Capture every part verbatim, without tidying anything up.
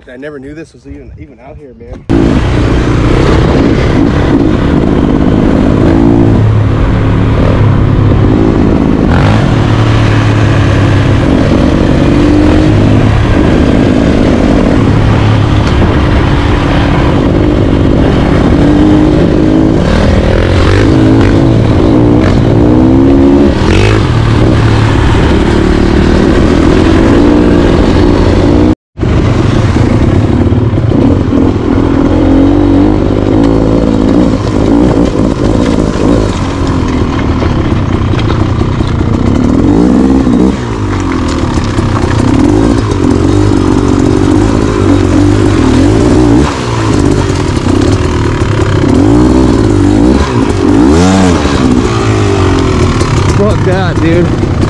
I never knew this was even even out here, man. Fuck that, dude.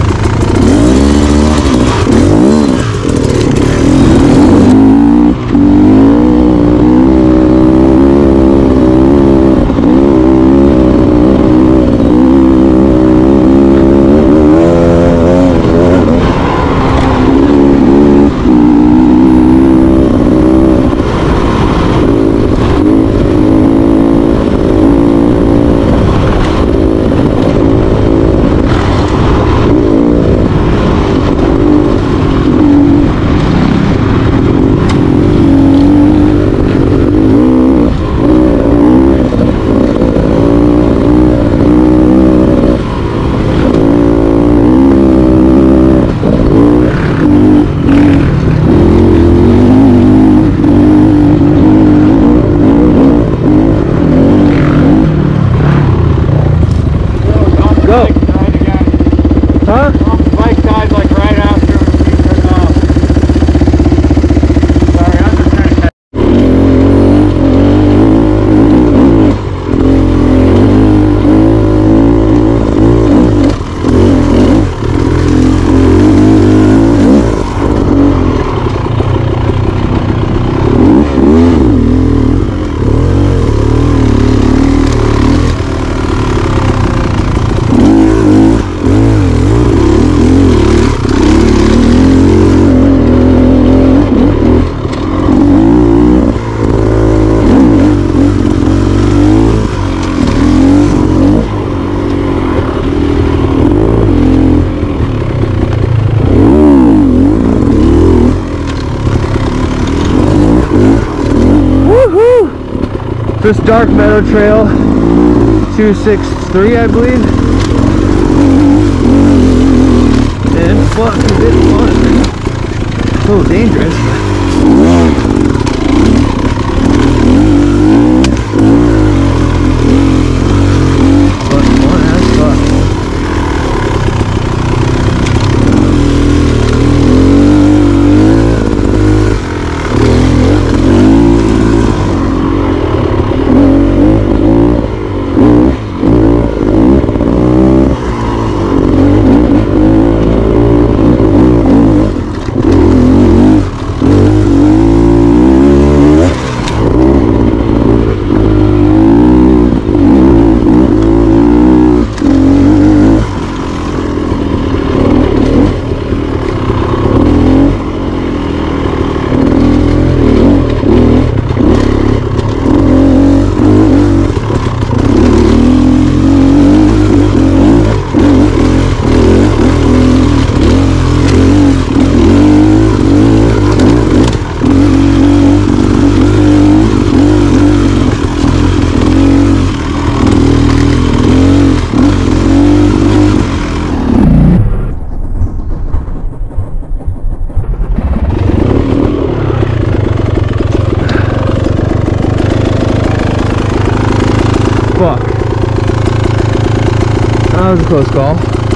This Dark Meadow Trail two sixty-three, I believe. And fuck, is it fun? So dangerous. But fun as fuck. Fuck. That was a close call.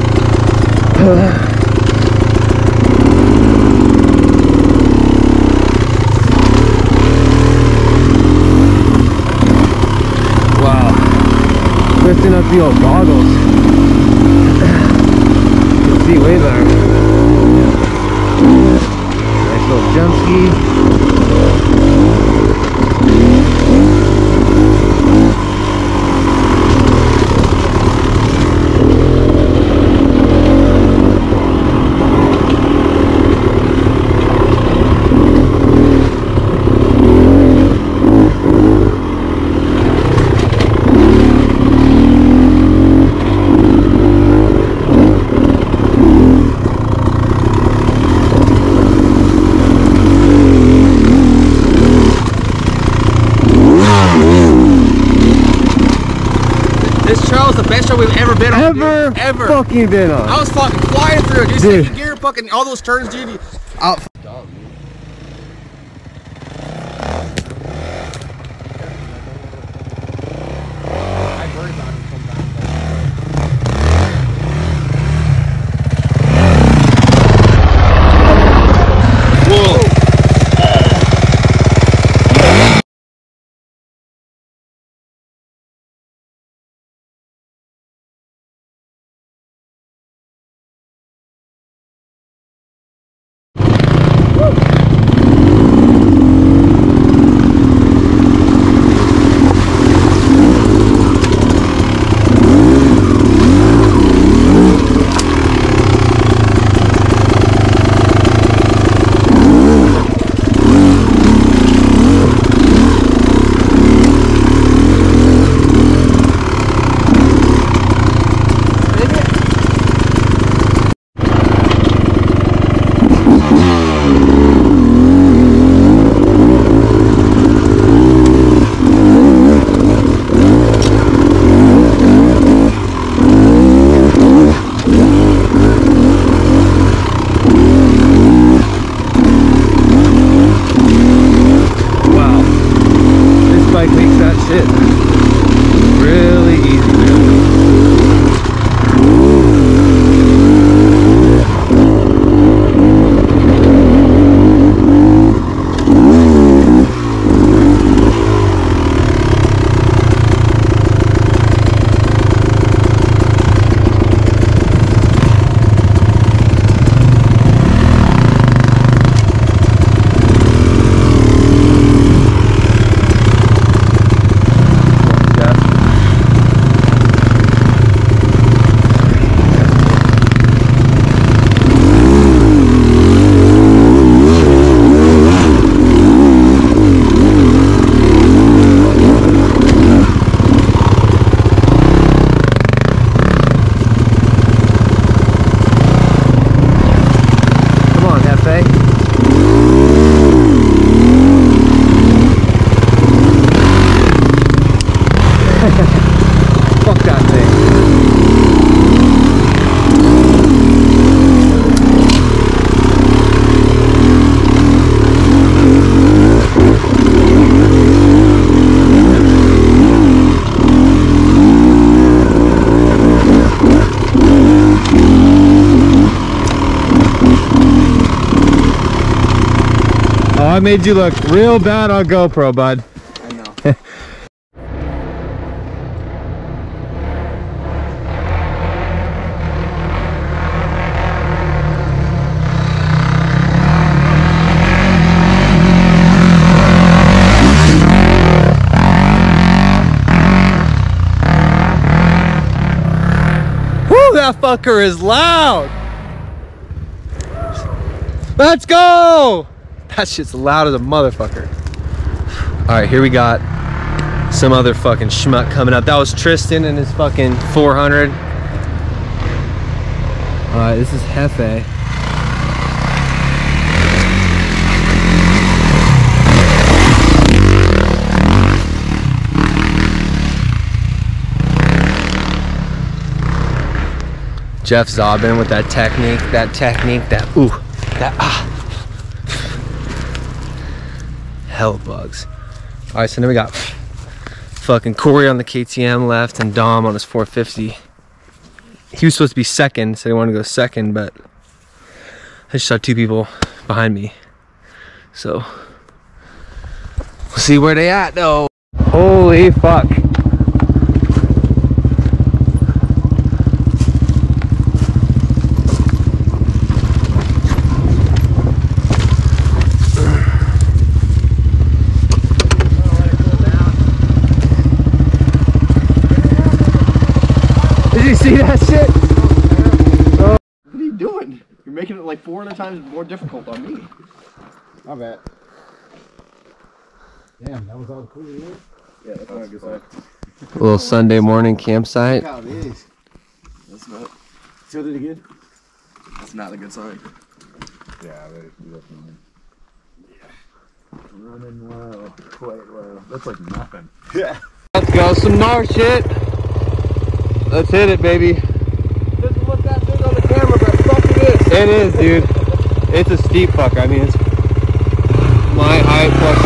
Wow. Lifting up the old goggles. You can see way better. Nice little jump ski. This trail is the best trail we've ever been on. Ever, dude. Ever. fucking been on. I was fucking flying through it, dude. Dude. Second gear, fucking all those turns, dude. Out. Dumb, dude. I made you look real bad on GoPro, bud. I know. Woo, that fucker is loud. Let's go. That shit's loud as a motherfucker. All right, here we got some other fucking schmuck coming up. That was Tristan and his fucking four hundred. All right, this is Hefe. Jeff Zobbin with that technique, that technique, that ooh, that ah. Hell bugs. All right, so then we got fucking Corey on the K T M left and Dom on his four fifty. He was supposed to be second, so he wanted to go second, but I just saw two people behind me. So we'll see where they at though. Holy fuck. Did you see that shit? Oh. What are you doing? You're making it like four hundred times more difficult on me. My bad. Damn, that was all cool. Right? Yeah, that's not a good sign. A little Sunday morning campsite. How it is. That's not. Still did it again? That's not a good sign. Yeah, definitely. Yeah. Running low, quite low. That's like nothing. Yeah. Let's go some more shit. Let's hit it, baby. Doesn't look that big on the camera, but fuck it is. It is, dude. It's a steep fuck. I mean, it's my height plus